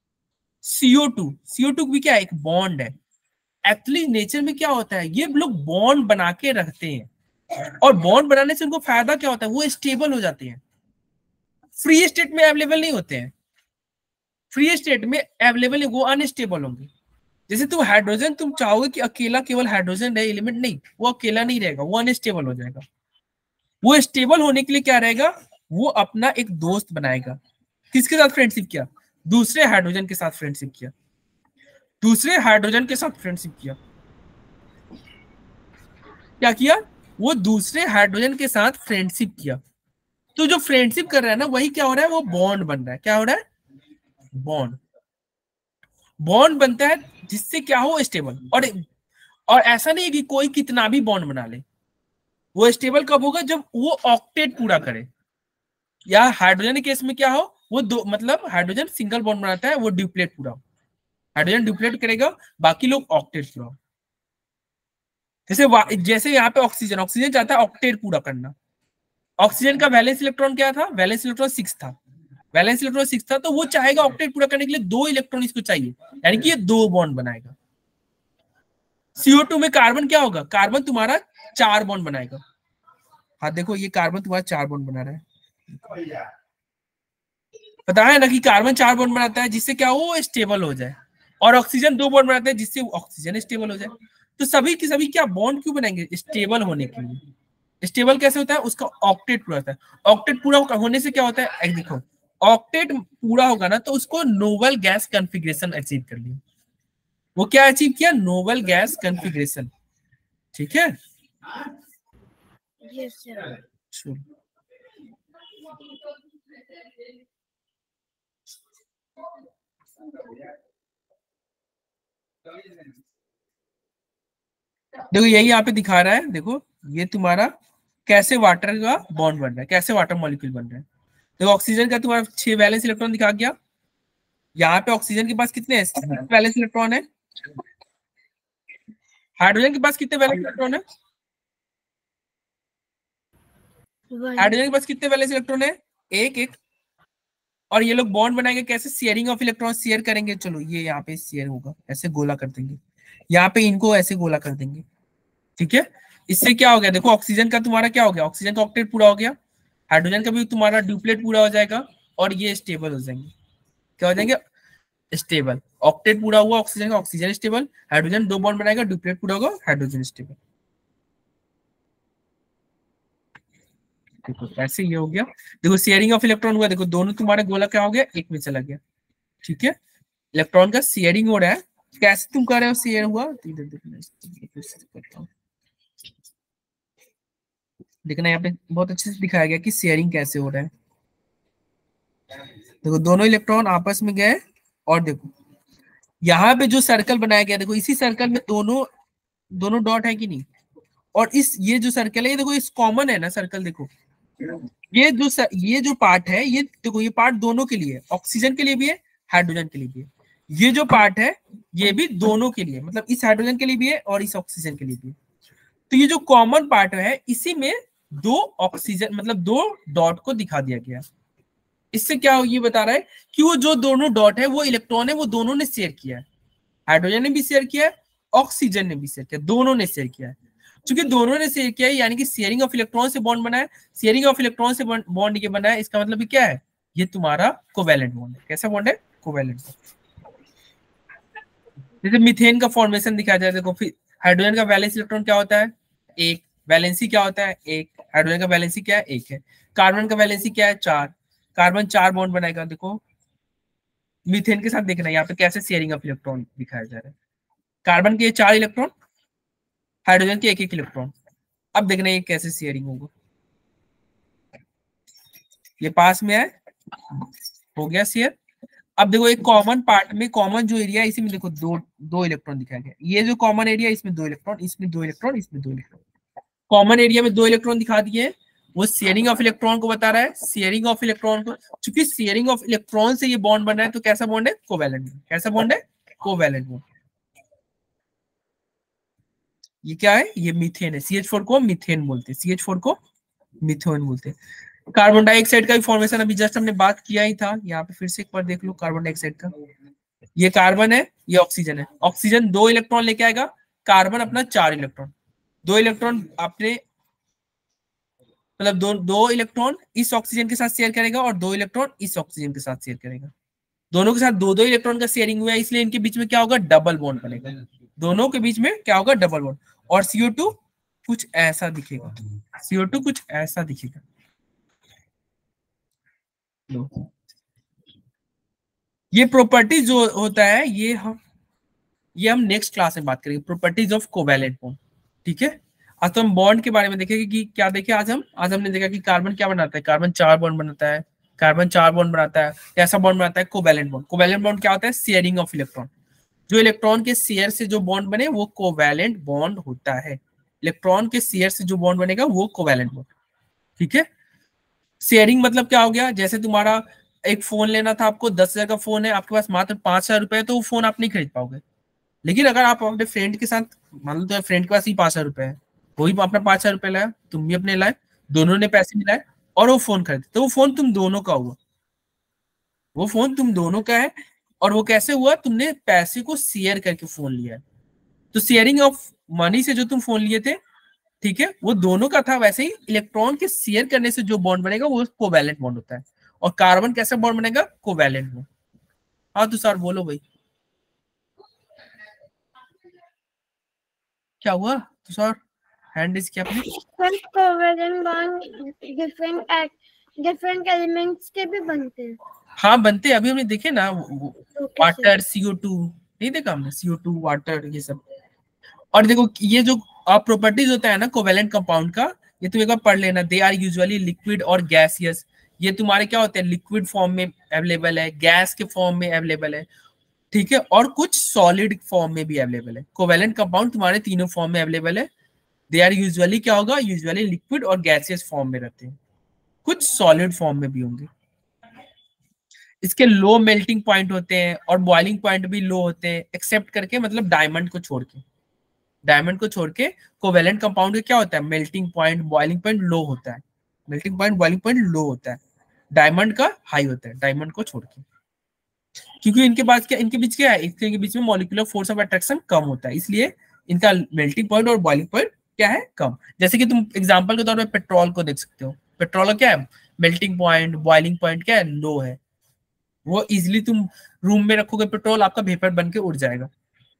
CO2 भी क्या है, एक बॉन्ड है। एक्चुअली नेचर में क्या होता है, ये लोग बॉन्ड बना के रखते हैं, और बॉन्ड बनाने से उनको फायदा क्या होता है, वो स्टेबल हो जाते हैं, फ्री स्टेट में अवेलेबल नहीं होते हैं। फ्री स्टेट में अवेलेबल वो अनस्टेबल होंगे। जैसे तुम हाइड्रोजन, तुम चाहोगे कि अकेला केवल हाइड्रोजन रहे एलिमेंट, नहीं, वो अकेला नहीं रहेगा, वो अनस्टेबल हो जाएगा। वो स्टेबल होने के लिए क्या रहेगा, वो अपना एक दोस्त बनाएगा। किसके साथ फ्रेंडशिप किया, दूसरे हाइड्रोजन के साथ फ्रेंडशिप किया, दूसरे हाइड्रोजन के साथ फ्रेंडशिप किया, क्या किया, वो दूसरे हाइड्रोजन के साथ फ्रेंडशिप किया। तो जो फ्रेंडशिप कर रहा है ना, वही क्या हो रहा है, वो बॉन्ड बन रहा है। क्या हो रहा है, बॉन्ड, बॉन्ड बनता है जिससे क्या हो, स्टेबल। और ऐसा नहीं है कि कोई कितना भी बॉन्ड बना ले, वो स्टेबल कब होगा, जब वो ऑक्टेट पूरा करे। या हाइड्रोजन के केस में क्या हो, वो दो, मतलब हाइड्रोजन सिंगल बॉन्ड बनाता है, वो ड्यूप्लेट पूरा हो, हाइड्रोजन ड्यूप्लेट करेगा, बाकी लोग ऑक्टेट पूरा हो। जैसे यहाँ पे ऑक्सीजन, ऑक्सीजन चाहता है ऑक्टेट पूरा करना। ऑक्सीजन का वैलेंस इलेक्ट्रॉन क्या था, वैलेंस इलेक्ट्रॉन 6 था, वैलेंस इलेक्ट्रॉन 6 था, तो वो चाहेगा ऑक्टेट पूरा करने के लिए 2 इलेक्ट्रॉन इसको चाहिए, यानी कि ये 2 बॉन्ड बनाएगा। CO2 में कार्बन क्या होगा, कार्बन तुम्हारा 4 बॉन्ड बनाएगा। हाँ देखो ये कार्बन तुम्हारा 4 बॉन्ड बना रहा है, पता है ना कि कार्बन 4 बॉन्ड बनाता है जिससे क्या वो स्टेबल हो जाए, और ऑक्सीजन 2 बॉन्ड बनाता है जिससे ऑक्सीजन स्टेबल हो जाए। तो सभी की सभी क्या बॉन्ड क्यों बनाएंगे, स्टेबल होने के लिए। स्टेबल कैसे होता है, उसका ऑक्टेट पूरा होता है। ऑक्टेट पूरा होने से क्या होता है, देखो ऑक्टेट पूरा होगा ना तो उसको नोबल गैस कॉन्फ़िगरेशन अचीव कर लिया। वो क्या अचीव किया, नोबल गैस कॉन्फ़िगरेशन। ठीक है, यस सर। देखो यही यहाँ पे दिखा रहा है, देखो ये तुम्हारा कैसे वाटर का बॉन्ड बन रहा है, कैसे वाटर मॉलिक्यूल बन रहा है। देखो ऑक्सीजन का तुम्हारा 6 वैलेंस इलेक्ट्रॉन दिखा गया, यहाँ पे ऑक्सीजन के पास कितने हैं, वैलेंस इलेक्ट्रॉन है। हाइड्रोजन के पास कितने वैलेंस इलेक्ट्रॉन है, हाइड्रोजन के पास कितने वैलेंस इलेक्ट्रॉन है, एक एक। और ये लोग बॉन्ड बनाएंगे कैसे, शेयरिंग ऑफ इलेक्ट्रॉन, शेयर करेंगे। चलो ये यहाँ पे शेयर होगा, ऐसे गोला कर देंगे, यहाँ पे इनको ऐसे गोला कर देंगे। ठीक है, इससे क्या हो गया, देखो ऑक्सीजन का तुम्हारा क्या हो गया, ऑक्सीजन का ऑक्टेट पूरा हो गया, हाइड्रोजन का भी तुम्हारा ड्यूप्लेट पूरा हो जाएगा, और ये स्टेबल हो जाएंगे। क्या हो जाएंगे, स्टेबल। ऑक्टेट पूरा हुआ ऑक्सीजन का, ऑक्सीजन स्टेबल, हाइड्रोजन 2 बॉन्ड बनाएगा, ड्यूप्लेट पूरा होगा, हाइड्रोजन स्टेबल। देखो ऐसे ये हो गया। देखो शेयरिंग ऑफ इलेक्ट्रॉन हुआ, देखो दोनों तुम्हारा गोला क्या हो गया, एक में चला गया। ठीक है, इलेक्ट्रॉन का शेयरिंग हो रहा है। कैसे तुम कर रहे हो, शेयर हुआ, देखना यहाँ पे बहुत अच्छे से दिखाया गया कि शेयरिंग कैसे हो रहा है। देखो दोनों इलेक्ट्रॉन आपस में गए, और देखो यहाँ पे जो सर्कल बनाया गया, देखो इसी सर्कल में दोनों दोनों डॉट है कि नहीं, और इस ये जो सर्कल है, ये देखो इस कॉमन है ना सर्कल। देखो ये जो पार्ट है, ये देखो ये पार्ट दोनों के लिए, ऑक्सीजन के लिए भी है, हाइड्रोजन के लिए भी है। ये जो पार्ट है ये भी दोनों के लिए, मतलब इस हाइड्रोजन के लिए भी है और इस ऑक्सीजन के लिए भी है। तो ये जो कॉमन पार्ट है इसी में दो ऑक्सीजन मतलब दो डॉट को दिखा दिया गया। इससे क्या ये बता रहा है कि वो जो दोनों डॉट है वो इलेक्ट्रॉन है, वो दोनों ने शेयर किया है। हाइड्रोजन ने भी शेयर किया है, ऑक्सीजन ने भी शेयर किया, दोनों ने शेयर किया है। क्योंकि दोनों ने शेयर किया है यानी कि शेयरिंग ऑफ इलेक्ट्रॉन से बॉन्ड बना है, शेयरिंग ऑफ इलेक्ट्रॉन से बॉन्ड ये बना है, इसका मतलब क्या है, ये तुम्हारा कोवैलेंट बॉन्ड है। कैसा बॉन्ड है, कोवैलेंट बॉन्ड। जैसे मीथेन का फॉर्मेशन दिखाया जाए, देखो फिर हाइड्रोजन का वैलेंस इलेक्ट्रॉन क्या होता है, एक। वैलेंसी क्या होता है, एक। हाइड्रोजन का वैलेंसी क्या है, एक है। कार्बन का वैलेंसी क्या है, 4। कार्बन 4 बॉन्ड बनाएगा। देखो मीथेन के साथ देखना यहाँ पे कैसे शेयरिंग ऑफ इलेक्ट्रॉन दिखाया जा रहा है। कार्बन के 4 इलेक्ट्रॉन, हाइड्रोजन के 1-1 इलेक्ट्रॉन। अब देखना ये कैसे शेयरिंग होगा। ये पास में है, हो गया शेयर। अब देखो एक कॉमन पार्ट में, कॉमन जो एरिया है इसी में देखो दो इलेक्ट्रॉन दिखाया गया। ये जो कॉमन एरिया है इसमें 2 इलेक्ट्रॉन, इसमें 2 इलेक्ट्रॉन, इसमें 2 इलेक्ट्रॉन। कॉमन एरिया में 2 इलेक्ट्रॉन दिखा दिए, वो शेयरिंग ऑफ इलेक्ट्रॉन को बता रहा है। शेयरिंग ऑफ इलेक्ट्रॉन को, चूंकि शेयरिंग ऑफ इलेक्ट्रॉन से ये बॉन्ड बन रहा है तो कैसा बॉन्ड है, कोवैलेंट बॉन्ड। कैसा बॉन्ड है, कोवैलेंट बॉन्ड। ये क्या है, ये मीथेन है। CH4 को मीथेन बोलते हैं, CH4 को मीथेन बोलते हैं। कार्बन डाइऑक्साइड का भी फॉर्मेशन अभी जस्ट हमने बात किया ही था, यहाँ पे फिर से एक बार देख लो कार्बन डाइऑक्साइड का। ये कार्बन है, ये ऑक्सीजन है। ऑक्सीजन 2 इलेक्ट्रॉन लेके आएगा, कार्बन अपना 4 इलेक्ट्रॉन। 2 इलेक्ट्रॉन अपने मतलब दो इलेक्ट्रॉन इस ऑक्सीजन के साथ शेयर करेगा और 2 इलेक्ट्रॉन इस ऑक्सीजन के साथ शेयर करेगा। दोनों के साथ 2-2 इलेक्ट्रॉन का शेयरिंग हुआ है, इसलिए इनके बीच में क्या होगा, डबल बॉन्ड बनेगा। दोनों के बीच में क्या होगा, डबल बॉन्ड। और CO2 कुछ ऐसा दिखेगा, CO2 कुछ ऐसा दिखेगा। ये प्रॉपर्टी जो होता है ये हम नेक्स्ट क्लास में बात करेंगे, प्रॉपर्टीज ऑफ कोवैलेंट बॉन्ड। ठीक है, आज तो हम बॉन्ड के बारे में देखेंगे कि क्या देखे आज हमने देखा कि कार्बन क्या बनाता है, कार्बन 4 बॉन्ड बनाता है। कार्बन 4 बॉन्ड बनाता है, कैसा बॉन्ड बनाता है, कोवैलेंट बॉन्ड। कोवैलेंट बॉन्ड क्या होता है, शेयरिंग ऑफ इलेक्ट्रॉन। जो इलेक्ट्रॉन के शेयर से जो बॉन्ड बने वो कोवैलेंट बॉन्ड होता है। इलेक्ट्रॉन के शेयर से जो बॉन्ड बनेगा वो कोवैलेंट बॉन्ड। ठीक है, शेयरिंग मतलब क्या हो गया, जैसे तुम्हारा एक फोन लेना था आपको, 10,000 का फोन है, आपके पास मात्र 5,000 रुपए है, तो वो फोन आप नहीं खरीद पाओगे। लेकिन अगर आप अपने फ्रेंड के साथ, मान लो तो फ्रेंड के पास ही 5,000 रुपए है, वही अपना 5,000 रुपए लाया, तुम भी अपने लाए, दोनों ने पैसे मिलाए और वो फोन खरीदे, तो वो फोन तुम दोनों का हुआ। वो फोन तुम दोनों का है। और वो कैसे हुआ, तुमने पैसे को शेयर करके फोन लिया है। तो शेयरिंग ऑफ मनी से जो तुम फोन लिए थे, ठीक है, वो दोनों का था। वैसे ही इलेक्ट्रॉन के शेयर करने से जो बॉन्ड बनेगा वो कोवैलेंट बॉन्ड होता है। और कार्बन कैसा बॉन्ड बनेगा, कोवैलेंट बॉन्ड। हाँ तो सर बोलो भाई, क्या हुआ तो सर, हैंड इज क्या अपनी? Different covalent bond different elements के भी बनते हैं। हाँ बनते हैं, अभी हमने देखे ना, वाटर, CO2 नहीं देखा हमने, CO2 वाटर ये सब। और देखो ये जो प्रॉपर्टीज होता है ना कोवैलेंट कंपाउंड का, ये तुम एक बार पढ़ लेना। दे आर यूजुअली लिक्विड और गैसियस। ये तुम्हारे क्या होते हैं, लिक्विड फॉर्म में अवेलेबल है, गैस के फॉर्म में अवेलेबल है, ठीक है, और कुछ सॉलिड फॉर्म में भी अवेलेबल है। कोवैलेंट कंपाउंड तुम्हारे तीनों फॉर्म में अवेलेबल है। दे आर यूजुअली क्या होगा, यूजुअली लिक्विड और गैसियस फॉर्म में रहते हैं, कुछ सॉलिड फॉर्म में भी होंगे। इसके लो मेल्टिंग पॉइंट होते हैं और बॉइलिंग पॉइंट भी लो होते हैं, एक्सेप्ट करके, मतलब डायमंड को छोड़ के। डायमंड को छोड़ के कोवैलेंट कंपाउंड का क्या होता है, melting point, boiling point low होता है। Melting point, boiling point low होता है, डायमंड का हाई होता है, डायमंड को छोड़ के। क्योंकि इनके पास क्या, इनके बीच क्या है, इनके बीच में मॉलिक्यूलर फोर्स ऑफ अट्रैक्शन कम होता है, इसलिए इनका मेल्टिंग पॉइंट और बॉइलिंग पॉइंट क्या है, कम। जैसे कि तुम एग्जांपल के तौर पर पेट्रोल को देख सकते हो। पेट्रोल का क्या है, मेल्टिंग पॉइंट, बॉइलिंग पॉइंट क्या है, लो है। वो इजिली तुम रूम में रखोगे पेट्रोल, आपका वेपर बन के उड़ जाएगा।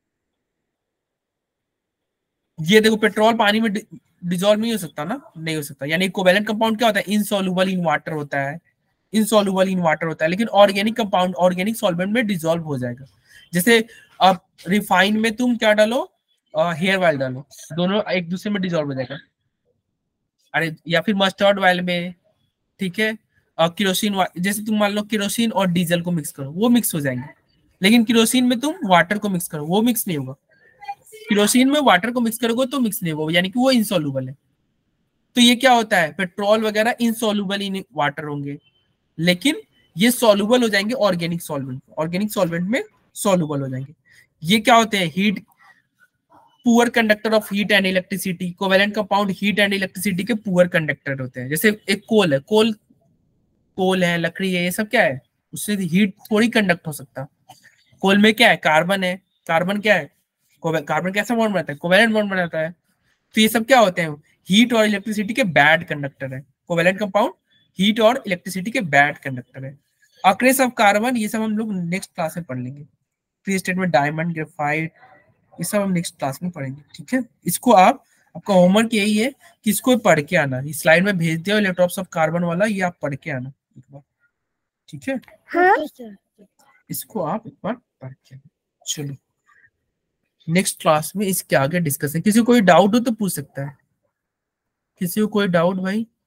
ये देखो पेट्रोल पानी में डिजोल्व नहीं हो सकता ना, नहीं हो सकता। यानी कोवैलेंट कंपाउंड क्या होता है, इनसॉल्युबल इन वाटर होता है, इनसॉल्युबल इन वाटर होता है। लेकिन ऑर्गेनिक कंपाउंड ऑर्गेनिक सॉल्वेंट में डिजोल्व हो जाएगा। जैसे अब रिफाइन में तुम क्या डालो, हेयर ऑयल डालो, दोनों एक दूसरे में डिजोल्व हो जाएगा। अरे या फिर मस्टर्ड ऑयल में, ठीक है, केरोसिन, जैसे तुम मान लो केरोसिन और डीजल को मिक्स करो, वो मिक्स हो जाएंगे। लेकिन केरोसिन में तुम वाटर को मिक्स करो, वो मिक्स नहीं होगा। केरोसिन में वाटर को मिक्स करोगे तो मिक्स नहीं होगा, यानी कि वो इनसॉल्युबल है। तो ये क्या होता है, पेट्रोल वगैरह इनसॉल्युबल इन वाटर होंगे, लेकिन ये सॉल्युबल हो जाएंगे ऑर्गेनिक सॉल्वेंट, ऑर्गेनिक सॉल्वेंट में सॉल्युबल हो जाएंगे। ये क्या होते हैं? Heat, poor conductor of heat and electricity. Covalent compound heat and electricity के पुअर कंडक्टर होते हैं। जैसे एक कोल है, कोल है, लकड़ी है, ये सब क्या है? उससे हीट थोड़ी कंडक्ट हो सकता। कोल में क्या है? कार्बन है। कार्बन क्या है? कार्बन कैसा बॉन्ड बनाता है? कोवेलेंट बॉन्ड बनाता है। तो ये सब क्या होते हैं? हीट और इलेक्ट्रिसिटी के बैड कंडक्टर है। कोवेलेंट कंपाउंड हीट और इलेक्ट्रिसिटी के बैड कंडक्टर है। अक्रेस ऑफ कार्बन, ये सब हम लोग नेक्स्ट क्लास में पढ़ लेंगे। फ्री स्टेट में डायमंड, ग्रेफाइट, ये सब हम नेक्स्ट क्लास में पढ़ेंगे, ठीक है। इसको आपका होमवर्क यही है कि इसको पढ़ के आना। इस स्लाइड में भेज दिया इलेक्ट्रॉन्स ऑफ कार्बन वाला, ये आप पढ़ के आना एक बार, ठीक है। हाँ इसको आप एक बार पढ़ के आना। चलो नेक्स्ट क्लास में इसके आगे डिस्कस है। किसी को कोई डाउट हो तो पूछ सकता है। किसी को कोई डाउट भाई?